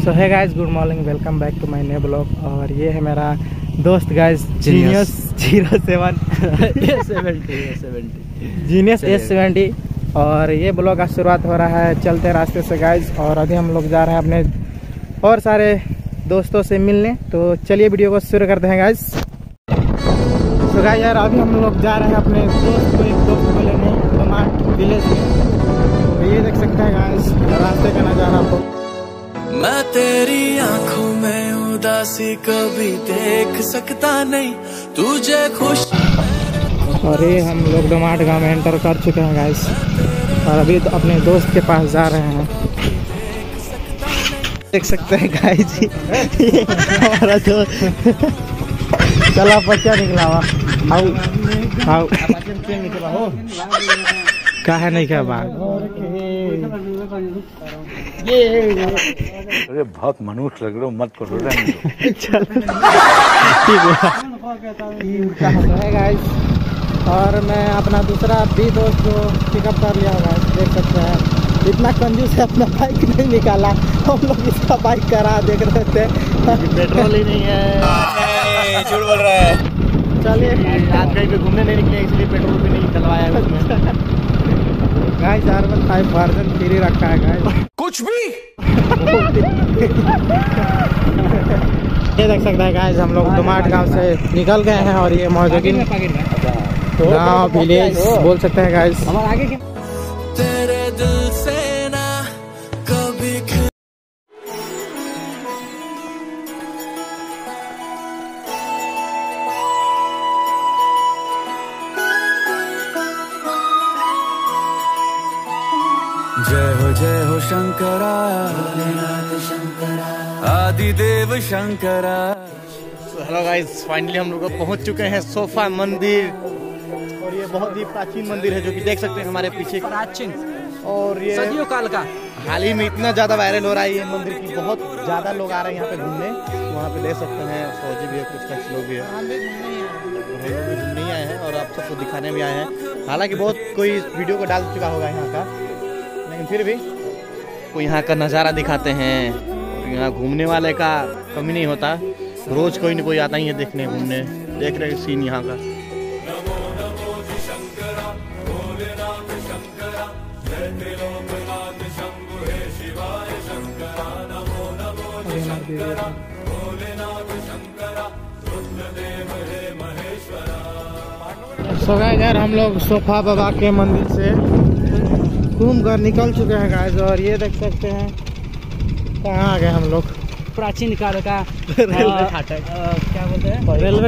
सो है guys, good morning, welcome back to my new blog. और ये है मेरा दोस्त गाइस जीनियस 07 जीनियस S70। और ये ब्लॉग का शुरुआत हो रहा है चलते रास्ते से गाइस। और अभी हम लोग जा रहे हैं अपने और सारे दोस्तों से मिलने। तो चलिए वीडियो को शुरू करते हैं गाइस। तो गाइस यार, अभी हम लोग जा रहे हैं अपने दोस्त को, एक दोस्त को लेने टमाट विलेज में। तो ये देख सकते हैं गाइस रास्ते का नजारा आपको। मैं तेरी आंखों में उदासी कभी देख सकता नहीं, तुझे खुश। और ये हम लोग डमाट गांव में एंटर कर चुके हैं गाइस। और अभी तो अपने दोस्त के पास जा रहे हैं। देख सकते हैं गाइस जी हमारा दोस्त चला बच्चा निकला हुआ। आओ का है नहीं क्या बात। अरे बहुत मनुष्य लग रहे हो, मत करो। चल ठीक है गाइस। और मैं अपना दूसरा भी दोस्त को पिकअप कर लिया होगा, देख सकते हैं। इतना कंजूस से अपना बाइक नहीं निकाला, हम लोग इसका बाइक करा देख रहे थे। पेट्रोल ही नहीं है, झूठ बोल रहा है। चलिए आज कहीं पे घूमने नहीं निकले, इसलिए पेट्रोल भी नहीं डलवाया उसमें। गाइस R15 वर्जन 3 रखा है गाइस। कुछ भी ये देख सकते हैं गाइस, हम लोग डमाट गांव से निकल गए हैं। और ये मौजूदीन गाँव विलेज बोल सकते हैं गाइस। तेरे दिल से ना कभी जय हो शंकरा, आदिदेव शंकरा। हेलो गाइस, फाइनली हम लोग पहुंच चुके हैं सोफा मंदिर। और ये बहुत ही प्राचीन मंदिर है, जो कि देख सकते हैं हमारे पीछे। प्राचीन और ये सदियों काल का। हाल ही में इतना ज़्यादा वायरल हो रहा है ये मंदिर की, बहुत ज़्यादा लोग आ रहे हैं यहाँ पे घूमने। वहाँ पे देख सकते हैं फौजी भी है, कुछ लोग भी है। हम लोग भी घूमने ही आए हैं और आप सबको दिखाने भी आए हैं। हालांकि बहुत कोई वीडियो को डाल चुका होगा यहाँ का, लेकिन फिर भी कोई यहाँ का नज़ारा दिखाते हैं। और यहाँ घूमने वाले का कमी नहीं होता, रोज़ कोई न कोई आता ही है देखने घूमने। देख रहे सीन यहाँ का। सो गाइस यार, हम लोग सोफा बाबा के मंदिर से घूम कर निकल चुके हैं गाइस। और ये देख सकते हैं कहाँ आ गए हम लोग। प्राचीन काल का रेलवे फाटक, क्या बोलते हैं, रेलवे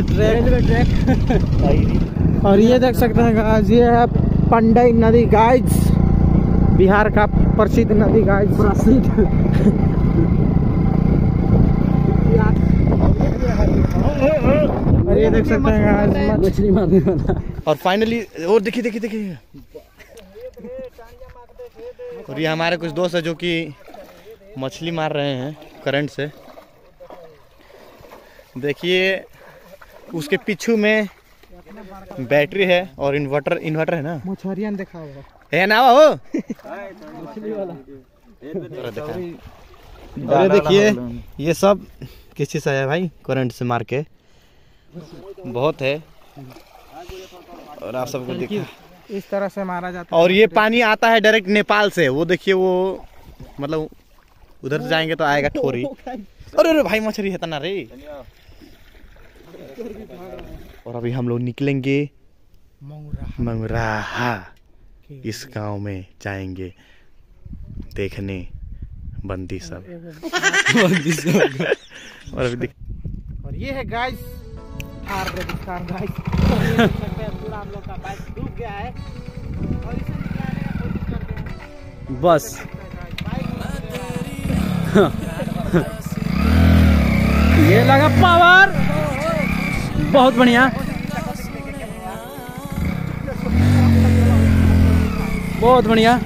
ट्रैक। और ये देख सकते हैं गाइस, ये है पंडई नदी गाइस, बिहार का प्रसिद्ध नदी गाइस। और ये देख सकते हैं गाइस मछली मारने वाला। और फाइनली और देखिए और ये हमारे कुछ दोस्त है जो कि मछली मार रहे हैं करंट से। देखिए उसके पीछू में बैटरी है और इन्वर्टर है ना। मछरियन देखा होगा है ना वो मछली वाला। अरे देखिए ये सब किस चीज़ से है भाई, करंट से मार के बहुत है। और आप सबको देखिए इस तरह से मारा जाता है। और ये पानी आता है डायरेक्ट नेपाल से। वो देखिए, वो मतलब उधर से जाएंगे तो आएगा ठोरी। अरे भाई मछली है तना रे। और अभी हम लोग निकलेंगे मंगराहा, इस गांव में जाएंगे देखने बंदी सब। और अभी और ये है गाइस थार रेगिस्तान गाइस। पूरा हम लोग का बाइक डूब गया है और इसे निकालने का कोशिश करते हैं बस। ये लगा पावर, बहुत बढ़िया, बहुत बढ़िया।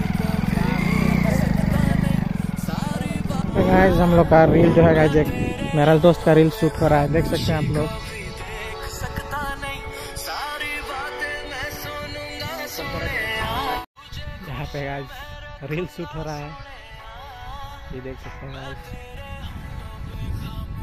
गाइस हम लोग का रील जो है गाइस, मेरा दोस्त का रील शूट हो रहा है, देख सकते हैं आप लोग। यहाँ पे गाइस रील शूट हो रहा है, ये देख सकते हैं गाइस।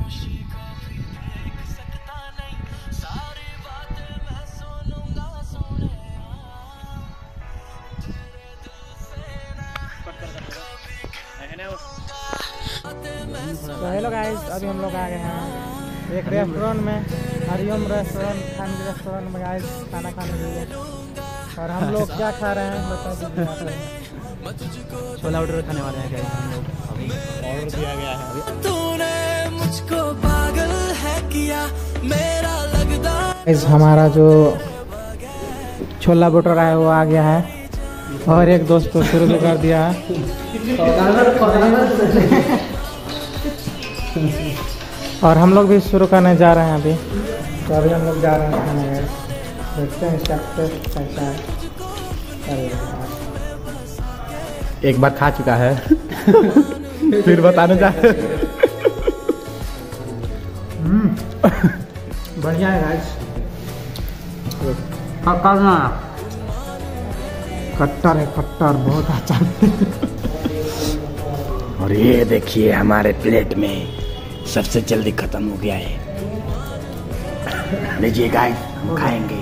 तो हेलो गाइस, अभी हम लोग आ गए हैं एक रेस्टोरेंट में, हरिओम रेस्टोरेंट, फैमिली रेस्टोरेंट में गाइस खाना खाने के लिए। और हम लोग क्या खा रहे हैं बता दीजिए। छोला भटूरे खाने वाले हैं गाइस हम लोग, अभी ऑर्डर दिया गया है अभी। तूने मुझको पागल है किया मेरा लगदा। गाइस हमारा जो छोला भटूरा है वो आ गया है और एक दोस्त तो शुरू भी कर दिया है। और हम लोग भी शुरू करने जा रहे हैं अभी। तो अभी हम लोग जा रहे हैं खाने में, देखते हैं इसका टेस्ट कैसा है। एक बार खा चुका है फिर बताने जा रहे। बढ़िया है गाइस। खट्टर है, खट्टर बहुत अच्छा। और ये देखिए हमारे प्लेट में सबसे जल्दी खत्म हो गया है। लीजिए गाइस, हम खाएंगे।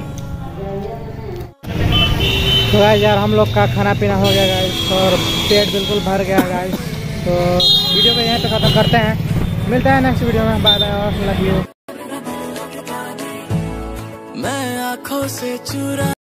तो गाइस यार हम लोग का खाना पीना हो गया गाइस और पेट बिल्कुल भर गया गाइस। तो वीडियो को यहीं पे खत्म करते हैं, मिलते हैं नेक्स्ट वीडियो में। बाय बाय और लव यू। मैं आँखों से चुरा